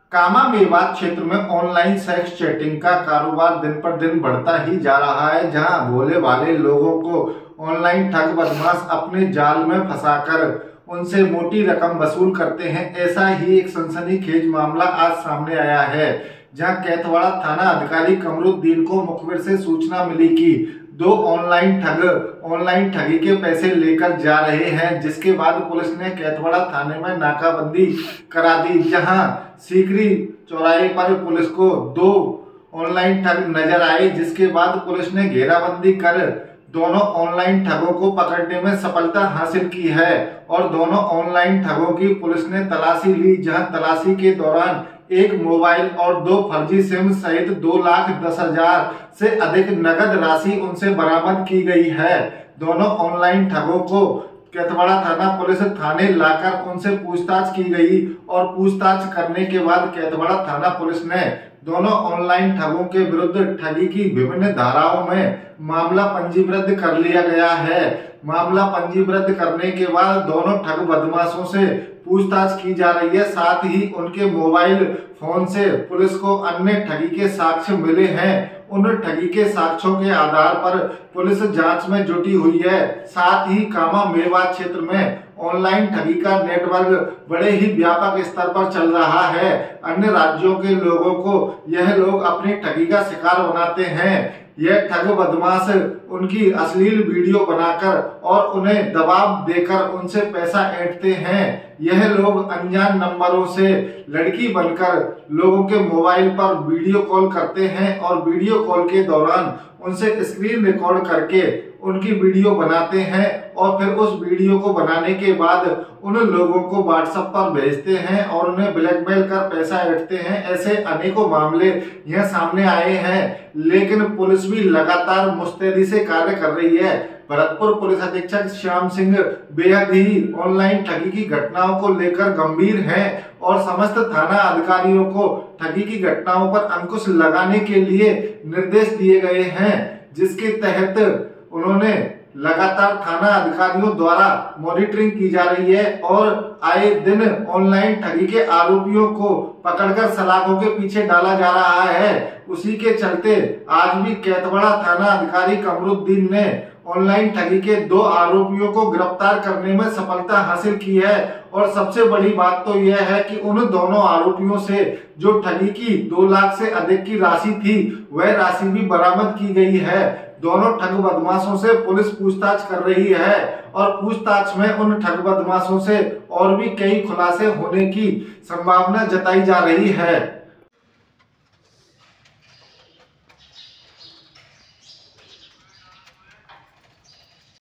कामा मेवात क्षेत्र में online sex chatting का कारोबार दिन पर दिन बढ़ता ही जा रहा है, जहां भोले भाले लोगों को ऑनलाइन ठग बदमाश अपने जाल में फंसाकर उनसे मोटी रकम वसूल करते हैं। ऐसा ही एक सनसनीखेज मामला आज सामने आया है, जहां कैतवाड़ा थाना अधिकारी कमरुद्दीन को मुखबिर से सूचना मिली कि दो ऑनलाइन ठगी के पैसे लेकर जा रहे हैं, जिसके बाद पुलिस ने कैतवाड़ा थाने में नाकाबंदी करा दी। जहां सीकरी चौराहे पर पुलिस को दो ऑनलाइन ठग नजर आए, जिसके बाद पुलिस ने घेराबंदी कर दोनों ऑनलाइन ठगों को पकड़ने में सफलता हासिल की है और दोनों ऑनलाइन ठगों की पुलिस ने तलाशी ली, जहां तलाशी के दौरान एक मोबाइल और दो फर्जी सिम सहित 2,10,000 से अधिक नगद राशि उनसे बरामद की गई है। दोनों ऑनलाइन ठगों को कैतवाड़ा थाना पुलिस थाने लाकर उनसे पूछताछ की गई और पूछताछ करने के बाद कैतवाड़ा थाना पुलिस ने दोनों ऑनलाइन ठगों के विरुद्ध ठगी की विभिन्न धाराओं में मामला पंजीबद्ध कर लिया गया है। मामला पंजीबद्ध करने के बाद दोनों ठग बदमाशों से पूछताछ की जा रही है। साथ ही उनके मोबाइल फोन से पुलिस को अन्य ठगी के साक्ष्य मिले हैं। उन ठगी के साक्ष्यों के आधार पर पुलिस जांच में जुटी हुई है। साथ ही कामा मेवात क्षेत्र में ऑनलाइन ठगी का नेटवर्क बड़े ही व्यापक स्तर पर चल रहा है। अन्य राज्यों के लोगों को यह लोग अपनी ठगी का शिकार बनाते हैं। यह ठग बदमाश उनकी अश्लील वीडियो बनाकर और उन्हें दबाव देकर उनसे पैसा ऐंठते हैं। यह लोग अनजान नंबरों से लड़की बनकर लोगों के मोबाइल पर वीडियो कॉल करते हैं और वीडियो कॉल के दौरान उनसे स्क्रीन रिकॉर्ड करके उनकी वीडियो बनाते हैं और फिर उस वीडियो को बनाने के बाद उन लोगों को व्हाट्सएप पर भेजते हैं और उन्हें ब्लैकमेल कर पैसा ऐंठते हैं। ऐसे अनेकों मामले यह सामने आए हैं, लेकिन पुलिस भी लगातार मुस्तैदी से कार्य कर रही है। भरतपुर पुलिस अधीक्षक श्याम सिंह बेहद ही ऑनलाइन ठगी की घटनाओं को लेकर गंभीर हैं और समस्त थाना अधिकारियों को ठगी की घटनाओं पर अंकुश लगाने के लिए निर्देश दिए गए हैं, जिसके तहत उन्होंने लगातार थाना अधिकारियों द्वारा मॉनिटरिंग की जा रही है और आए दिन ऑनलाइन ठगी के आरोपियों को पकड़कर सलाखों के पीछे डाला जा रहा है। उसी के चलते आज भी कैतवाड़ा थाना अधिकारी कमरुद्दीन ने ऑनलाइन ठगी के दो आरोपियों को गिरफ्तार करने में सफलता हासिल की है। और सबसे बड़ी बात तो यह है कि उन दोनों आरोपियों से जो ठगी की 2 लाख से अधिक की राशि थी, वह राशि भी बरामद की गई है। दोनों ठग बदमाशों से पुलिस पूछताछ कर रही है और पूछताछ में उन ठग बदमाशों से और भी कई खुलासे होने की संभावना जताई जा रही है।